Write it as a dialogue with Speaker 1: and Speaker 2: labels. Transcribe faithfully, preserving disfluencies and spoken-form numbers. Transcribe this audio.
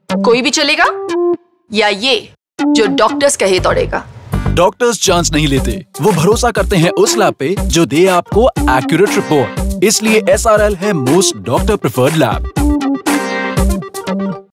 Speaker 1: कोई भी चलेगा या ये जो डॉक्टर्स कहे दौड़ेगा?
Speaker 2: डॉक्टर्स चांस नहीं लेते, वो भरोसा करते हैं उस लैब पे जो दे आपको एक्यूरेट रिपोर्ट। इसलिए एस आर एल है मोस्ट डॉक्टर प्रेफर्ड लैब।